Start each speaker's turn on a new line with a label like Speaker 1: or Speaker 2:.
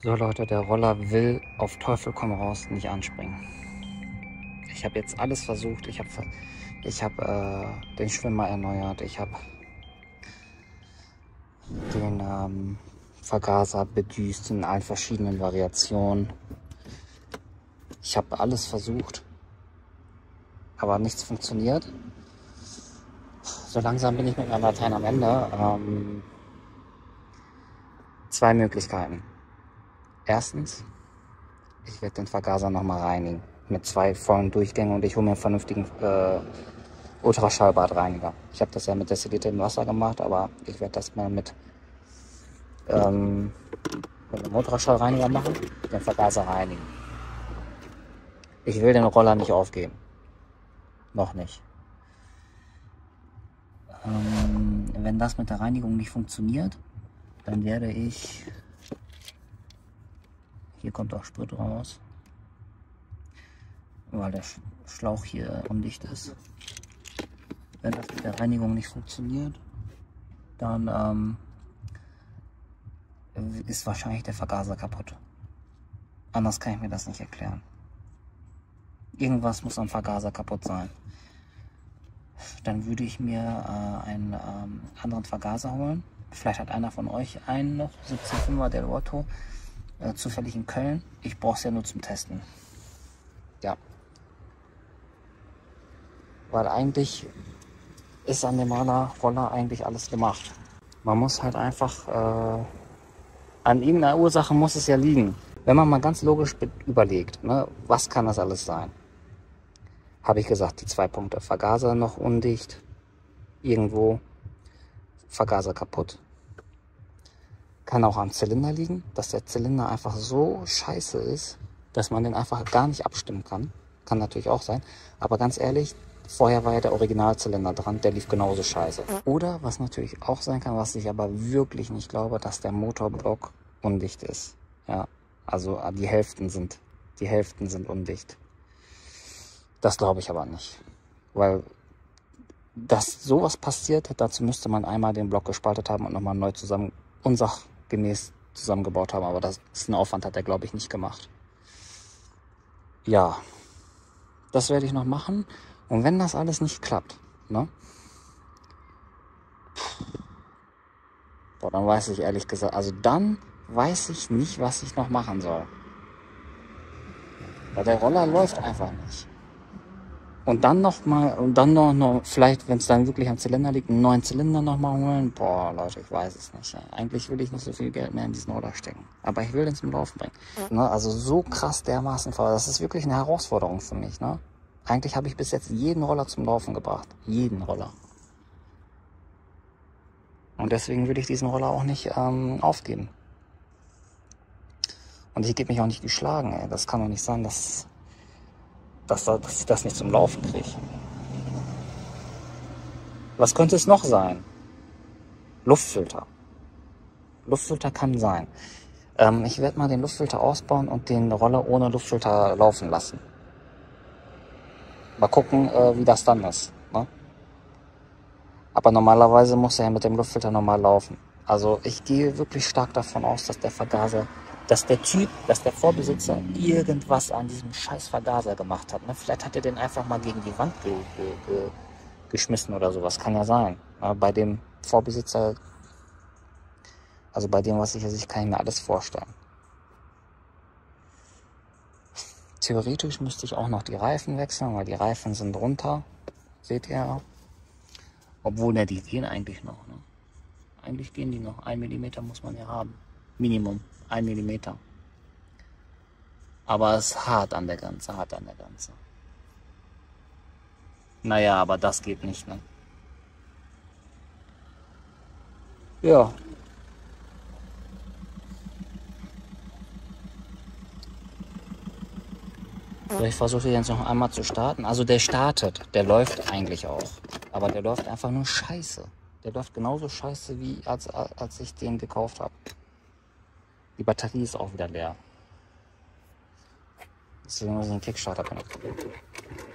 Speaker 1: So Leute, der Roller will auf Teufel komm raus nicht anspringen. Ich habe jetzt alles versucht. Ich habe den Schwimmer erneuert. Ich habe den Vergaser bedüst in allen verschiedenen Variationen. Ich habe alles versucht, aber nichts funktioniert. So langsam bin ich mit meinem Latein am Ende. Zwei Möglichkeiten. Erstens, ich werde den Vergaser nochmal reinigen mit 2 vollen Durchgängen und ich hole mir einen vernünftigen Ultraschallbadreiniger. Ich habe das ja mit destilliertem Wasser gemacht, aber ich werde das mal mit einem Ultraschallreiniger machen, den Vergaser reinigen. Ich will den Roller nicht aufgeben. Noch nicht. Wenn das mit der Reinigung nicht funktioniert, dann werde ich... Hier kommt auch Sprit raus, weil der Schlauch hier undicht ist. Wenn das mit der Reinigung nicht funktioniert, dann ist wahrscheinlich der Vergaser kaputt. Anders kann ich mir das nicht erklären. Irgendwas muss am Vergaser kaputt sein. Dann würde ich mir einen anderen Vergaser holen. Vielleicht hat einer von euch einen noch, 17,5er Del Otto, zufällig in Köln. Ich brauche es ja nur zum Testen. Ja. Weil eigentlich ist an dem Roller eigentlich alles gemacht. Man muss halt einfach, an irgendeiner Ursache muss es ja liegen. Wenn man mal ganz logisch überlegt, ne, was kann das alles sein? Habe ich gesagt, die 2 Punkte. Vergaser noch undicht, irgendwo, Vergaser kaputt. Kann auch am Zylinder liegen, dass der Zylinder einfach so scheiße ist, dass man den einfach gar nicht abstimmen kann. Kann natürlich auch sein. Aber ganz ehrlich, vorher war ja der Originalzylinder dran, der lief genauso scheiße. Oder, was natürlich auch sein kann, was ich aber wirklich nicht glaube, dass der Motorblock undicht ist. Ja, also die Hälften sind undicht. Das glaube ich aber nicht. Weil, dass sowas passiert, dazu müsste man einmal den Block gespaltet haben und nochmal neu unsachgemäß zusammengebaut haben. Aber das ist ein Aufwand, hat er, glaube ich, nicht gemacht. Ja, das werde ich noch machen. Und wenn das alles nicht klappt, ne? Boah, dann weiß ich ehrlich gesagt, also dann weiß ich nicht, was ich noch machen soll. Weil der Roller läuft einfach nicht. Und dann noch vielleicht, wenn es dann wirklich am Zylinder liegt, einen neuen Zylinder nochmal holen. Boah, Leute, ich weiß es nicht. Eigentlich will ich nicht so viel Geld mehr in diesen Roller stecken. Aber ich will den zum Laufen bringen. Ne? Also so krass dermaßen voll. Das ist wirklich eine Herausforderung für mich. Ne? Eigentlich habe ich bis jetzt jeden Roller zum Laufen gebracht. Jeden Roller. Und deswegen will ich diesen Roller auch nicht aufgeben. Und ich gebe mich auch nicht geschlagen. Ey. Das kann doch nicht sein, dass ich das nicht zum Laufen kriege. Was könnte es noch sein? Luftfilter. Luftfilter kann sein. Ich werde mal den Luftfilter ausbauen und den Roller ohne Luftfilter laufen lassen. Mal gucken, wie das dann ist. Ne? Aber normalerweise muss er ja mit dem Luftfilter normal laufen. Also ich gehe wirklich stark davon aus, dass der Vorbesitzer irgendwas an diesem scheiß Vergaser gemacht hat. Ne? Vielleicht hat er den einfach mal gegen die Wand geschmissen oder sowas. Kann ja sein. Ja, bei dem Vorbesitzer, also bei dem, was ich kann ich mir alles vorstellen. Theoretisch müsste ich auch noch die Reifen wechseln, weil die Reifen sind runter. Seht ihr? Obwohl, ne, die gehen eigentlich noch. Ne? Eigentlich gehen die noch. 1 mm muss man ja haben. Minimum 1 mm. Aber es ist hart an der Grenze, Naja, aber das geht nicht, ne? Ja. Ich versuche jetzt noch einmal zu starten. Also der startet, der läuft eigentlich auch. Aber der läuft einfach nur scheiße. Der läuft genauso scheiße, wie als ich den gekauft habe. Die Batterie ist auch wieder leer. Deswegen muss ich den Kickstarter benutzen.